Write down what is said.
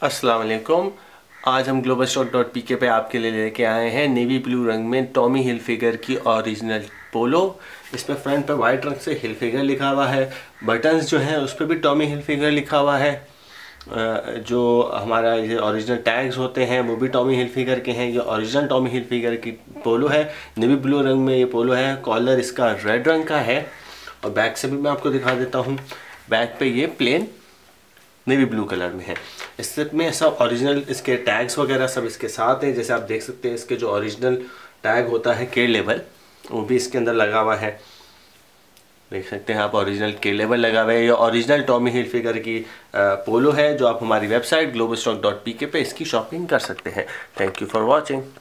अस्सलाम वालेकुम। आज हम globalstock.pk पे आपके लिए लेके आए हैं नेवी ब्लू रंग में टॉमी हिलफिगर की ओरिजिनल पोलो। इस पर फ्रंट पे वाइट रंग से हिलफिगर लिखा हुआ है। बटन्स जो हैं उस पर भी टॉमी हिलफिगर लिखा हुआ है। जो हमारा ये ओरिजिनल टैग्स होते हैं वो भी टॉमी हिलफिगर के हैं। ये ओरिजिनल टॉमी हिलफिगर की पोलो है। नेवी ब्लू रंग में ये पोलो है। कॉलर इसका रेड रंग का है और बैक से भी मैं आपको दिखा देता हूँ। बैक पे ये प्लेन नेवी ब्लू कलर में है। इसमें सब ओरिजिनल इसके टैग्स वगैरह सब इसके साथ हैं। जैसे आप देख सकते हैं इसके जो ओरिजिनल टैग होता है के लेवल वो भी इसके अंदर लगा हुआ है। देख सकते हैं आप ओरिजिनल के लेवल लगा हुआ है। ये ओरिजिनल टॉमी हिलफिगर की पोलो है जो आप हमारी वेबसाइट globalstock.pk पे इसकी शॉपिंग कर सकते हैं। Thank you for watching.